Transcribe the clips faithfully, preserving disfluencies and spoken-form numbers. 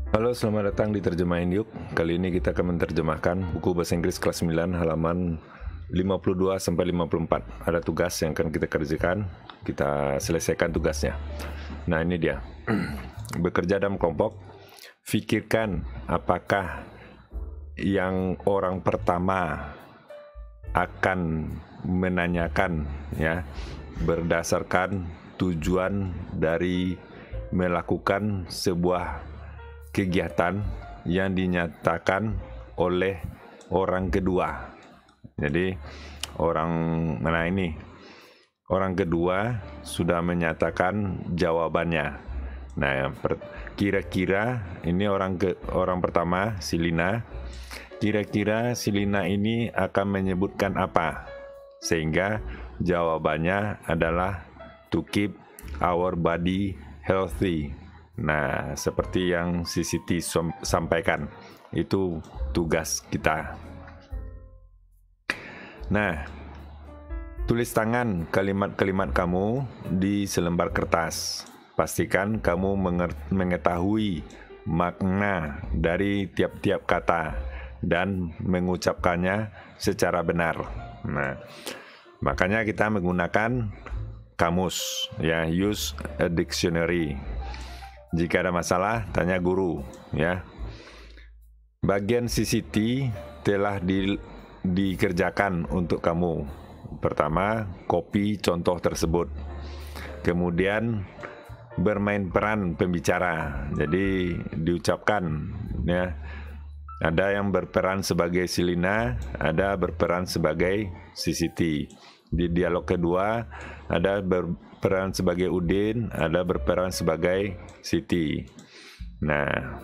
Halo, selamat datang di Terjemahin Yuk. Kali ini kita akan menerjemahkan buku bahasa Inggris kelas sembilan halaman lima puluh dua sampai lima puluh empat. Ada tugas yang akan kita kerjakan, kita selesaikan tugasnya. Nah, ini dia. Bekerja dalam kelompok. Fikirkan apakah yang orang pertama akan menanyakan ya berdasarkan tujuan dari melakukan sebuah kegiatan yang dinyatakan oleh orang kedua. Jadi orang mana ini? Orang kedua sudah menyatakan jawabannya. Nah, kira-kira ini orang ke orang pertama, si Lina. Kira-kira si Lina ini akan menyebutkan apa? Sehingga jawabannya adalah to keep our body healthy. Nah, seperti yang si Siti sampaikan, itu tugas kita. Nah, tulis tangan kalimat-kalimat kamu di selembar kertas. Pastikan kamu mengetahui makna dari tiap-tiap kata dan mengucapkannya secara benar. Nah, makanya kita menggunakan kamus, ya, use a dictionary. Jika ada masalah, tanya guru, ya. Bagian C C T telah di, dikerjakan untuk kamu. Pertama, copy contoh tersebut. Kemudian bermain peran pembicara. Jadi diucapkan, ya. Ada yang berperan sebagai si Lina, ada berperan sebagai C C T. Di dialog kedua ada berperan sebagai Udin, ada berperan sebagai Siti. Nah,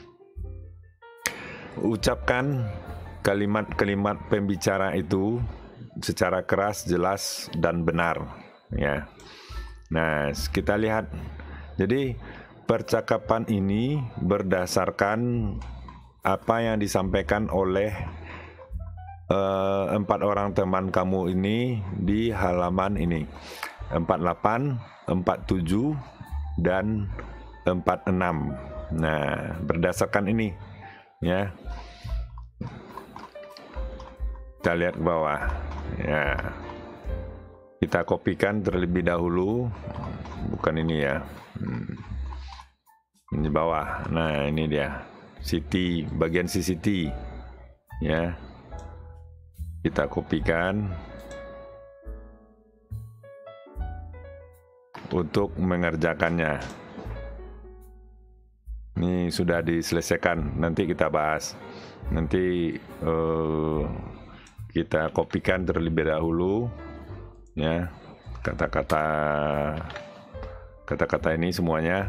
ucapkan kalimat-kalimat pembicara itu secara keras, jelas, dan benar, ya. Nah, kita lihat. Jadi percakapan ini berdasarkan apa yang disampaikan oleh Uh, empat orang teman kamu ini di halaman ini empat puluh delapan, empat puluh tujuh, dan empat puluh enam. Nah, berdasarkan ini, ya, kita lihat ke bawah, ya, kita kopikan terlebih dahulu, bukan ini ya, hmm. Ini bawah. Nah, ini dia Siti, bagian C C T, ya. Kita kopikan untuk mengerjakannya. Ini sudah diselesaikan, nanti kita bahas. Nanti uh, kita kopikan terlebih dahulu, ya, kata-kata kata-kata ini semuanya.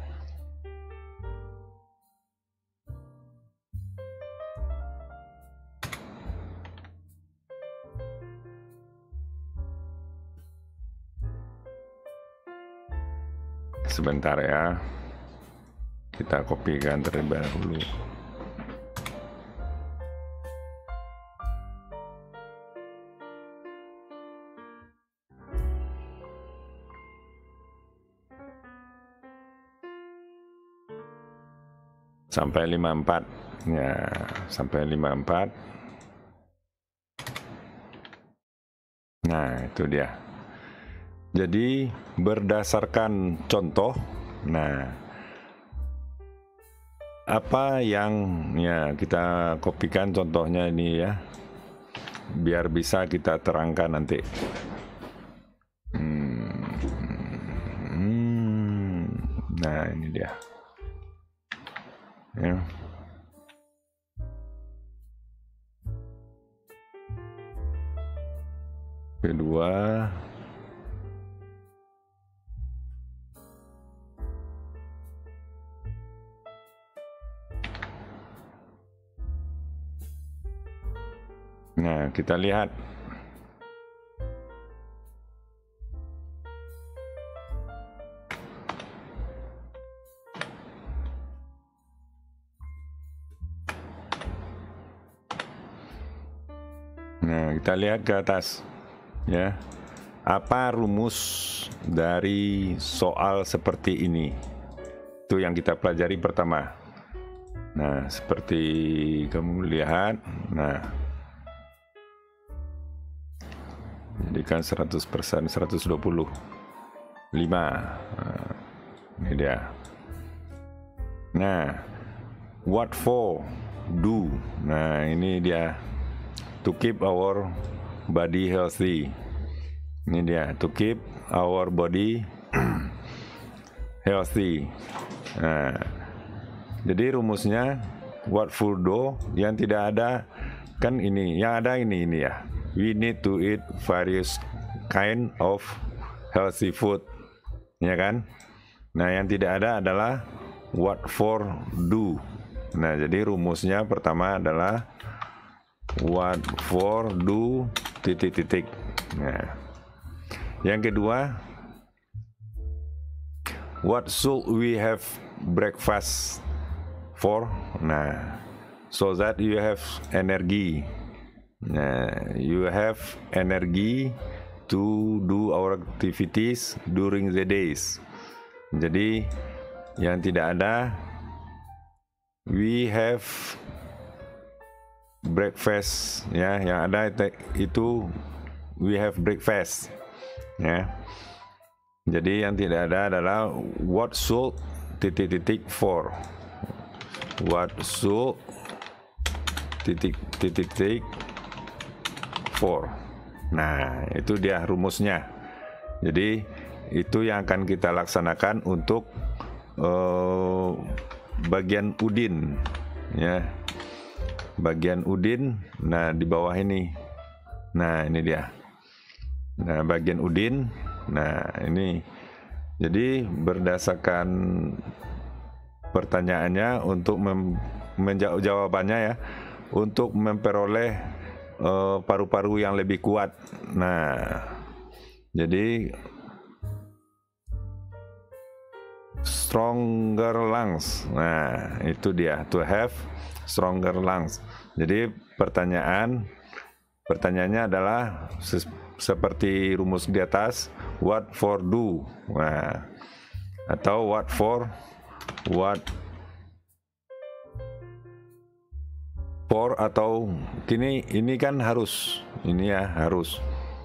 Sebentar ya, kita kopikan terlebih dahulu. Sampai lima puluh empat, ya, sampai lima puluh empat. Nah, itu dia. Jadi berdasarkan contoh, nah, apa yang ya kita kopikan contohnya ini ya, biar bisa kita terangkan nanti. Hmm, hmm, nah, ini dia. Ya. Kedua. Nah, kita lihat. Nah, kita lihat ke atas, ya. Apa rumus dari soal seperti ini? Itu yang kita pelajari pertama. Nah, seperti kamu lihat, nah, jadikan seratus persen, seratus dua puluh lima. Nah, ini dia. Nah, what for, do. Nah, ini dia, to keep our body healthy. Ini dia, to keep our body healthy. Nah, jadi rumusnya what for, do, yang tidak ada kan ini, yang ada ini ini ya. We need to eat various kind of healthy food, ya kan? Nah, yang tidak ada adalah what for, do. Nah, jadi rumusnya pertama adalah what for, do, titik-titik. Nah, yang kedua, what should we have breakfast for? Nah, so that you have energy. Nah, you have energy to do our activities during the days. Jadi yang tidak ada, we have breakfast, ya. Yang ada itu we have breakfast, ya. Jadi yang tidak ada adalah what should titik-titik for. What should titik-titik for. Nah, itu dia rumusnya. Jadi itu yang akan kita laksanakan untuk uh, bagian udin, ya. Bagian udin. Nah, di bawah ini. Nah, ini dia. Nah, bagian udin. Nah, ini. Jadi berdasarkan pertanyaannya untuk menjawab jawabannya, ya, untuk memperoleh uh, paru-paru yang lebih kuat. Nah, jadi stronger lungs. Nah, itu dia, to have stronger lungs. Jadi pertanyaan pertanyaannya adalah seperti rumus di atas, what for, do. Nah, atau what for, what for, atau kini ini kan harus, ini ya harus.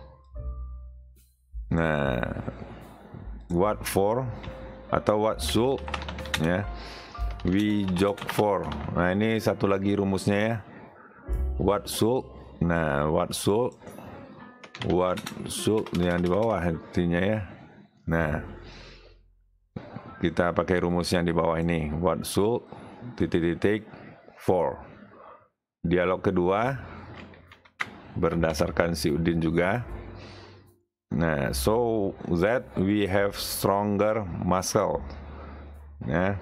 Nah, what for atau what should, ya, we jog for. Nah, ini satu lagi rumusnya, ya, what should. Nah, what should, what should yang di bawah artinya, ya. Nah, kita pakai rumus yang di bawah ini, what should titik-titik for. Dialog kedua berdasarkan si Udin juga. Nah, so that we have stronger muscle, ya.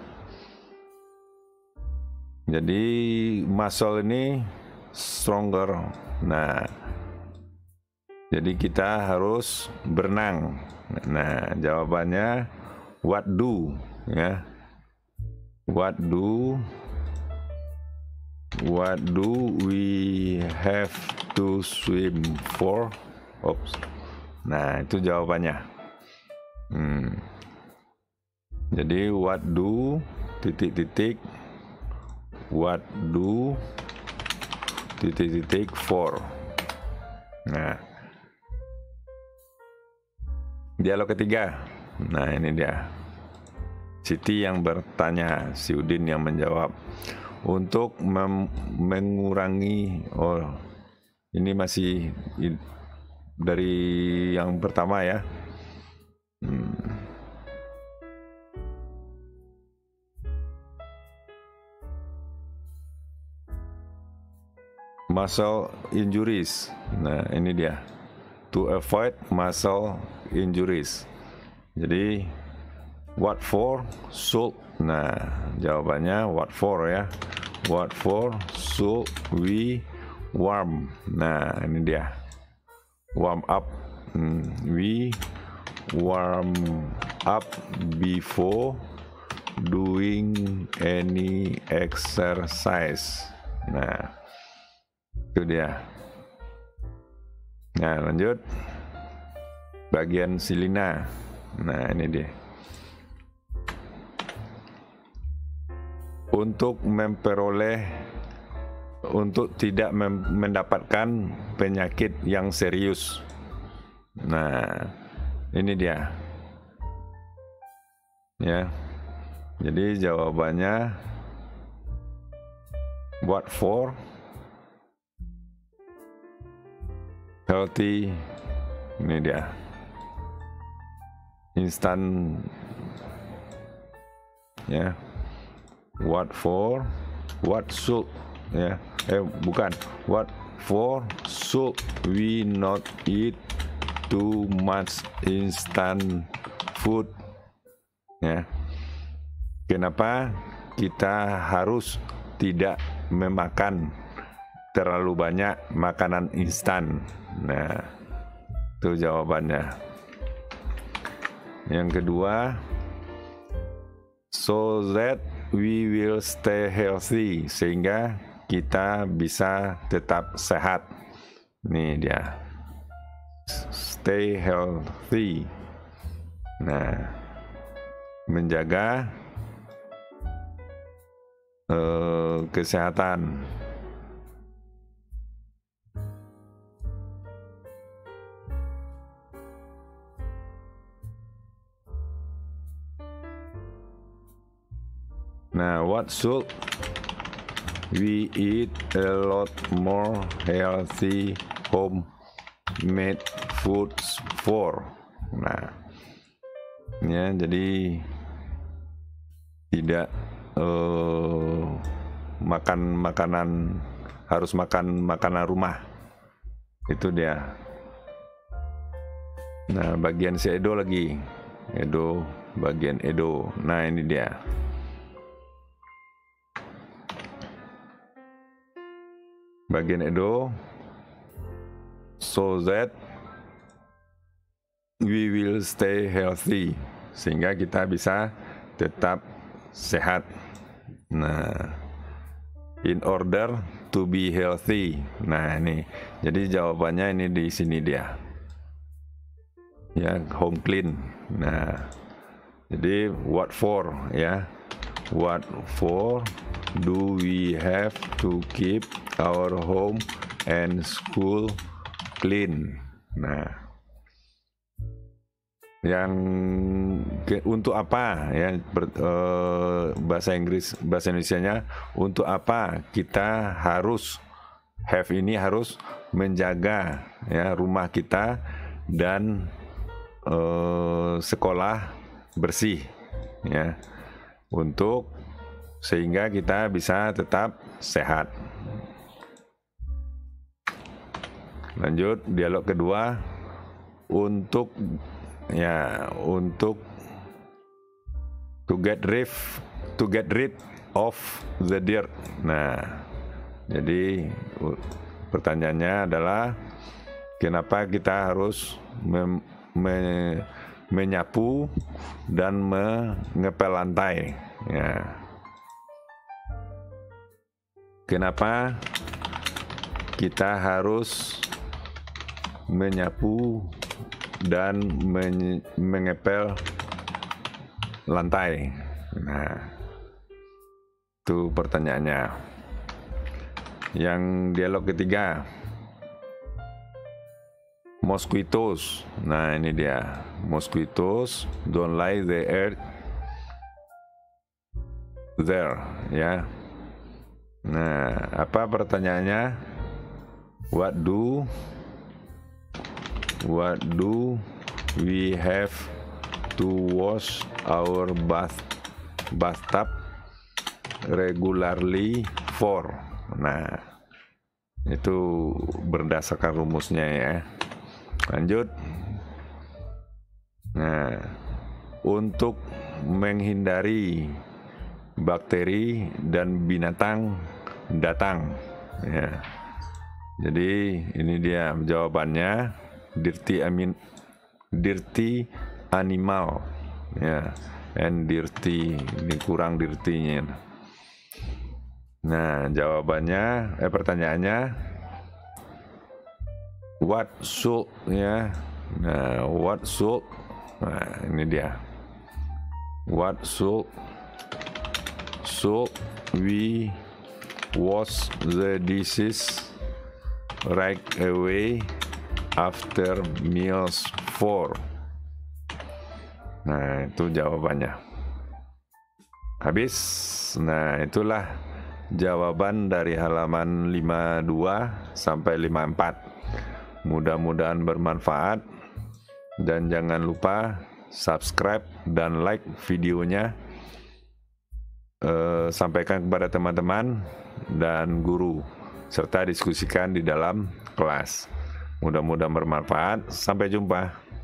Jadi muscle ini stronger. Nah, jadi kita harus berenang. Nah, jawabannya what do, ya. What do What do we have to swim for? Oops. Nah, itu jawabannya. Hmm. Jadi what do titik-titik what do titik-titik for. Nah, dialog ketiga. Nah, ini dia. Siti yang bertanya, si Udin yang menjawab. Untuk mengurangi, oh ini masih dari yang pertama, ya. Hmm. Muscle injuries. Nah, ini dia. To avoid muscle injuries. Jadi what for, should. Nah, jawabannya what for, ya. What for should we warm. Nah, ini dia. Warm up. Hmm, we warm up before doing any exercise. Nah, itu dia. Nah, lanjut. Bagian Silina. Nah, ini dia. untuk memperoleh untuk tidak mendapatkan penyakit yang serius. Nah, ini dia. Ya. Jadi jawabannya what for? Healthy. Ini dia. Instant. Ya. What for? What should? Ya. Eh bukan. What for should we not eat too much instant food? Ya. Kenapa kita harus tidak memakan terlalu banyak makanan instan? Nah, itu jawabannya. Yang kedua, so that we will stay healthy, sehingga kita bisa tetap sehat. Nih dia, stay healthy. Nah, menjaga uh, kesehatan. Nah, what should we eat a lot more healthy homemade foods for? Nah, ya, jadi tidak uh, makan makanan harus makan makanan rumah. Itu dia. Nah, bagian si Edo lagi. Edo, bagian Edo. Nah, ini dia. Bagian Edo, so that we will stay healthy, sehingga kita bisa tetap sehat. Nah, in order to be healthy. Nah, ini jadi jawabannya ini di sini dia. Ya, home clean. Nah, jadi what for ya? What for do we have to keep our home and school clean? Nah, yang ke, untuk apa ya ber, eh, bahasa Inggris bahasa Indonesianya, untuk apa kita harus have ini harus menjaga ya rumah kita dan eh, sekolah bersih ya, untuk sehingga kita bisa tetap sehat. Lanjut dialog kedua, untuk ya untuk to get rid to get rid of the dirt. Nah, jadi pertanyaannya adalah kenapa kita harus mem, me, menyapu dan mengepel lantai ya. Kenapa kita harus menyapu dan men mengepel lantai? Nah, itu pertanyaannya. Yang dialog ketiga, mosquitoes. Nah, ini dia, mosquitoes don't like the air there ya. Nah, apa pertanyaannya? What do What do we have to wash our bath bathtub regularly for? Nah, itu berdasarkan rumusnya ya. Lanjut. Nah, untuk menghindari bakteri dan binatang datang ya. Jadi ini dia jawabannya, dirty amin dirty animal ya, and dirty, ini kurang dirty-nya. Nah, jawabannya eh pertanyaannya what should ya. Nah, what should, nah ini dia, what should So we wash the dishes right away after meals four. Nah, itu jawabannya. Habis. Nah, itulah jawaban dari halaman lima puluh dua sampai lima puluh empat. Mudah-mudahan bermanfaat, dan jangan lupa subscribe dan like videonya. Eh, sampaikan kepada teman-teman dan guru, serta diskusikan di dalam kelas. Mudah-mudahan bermanfaat. Sampai jumpa.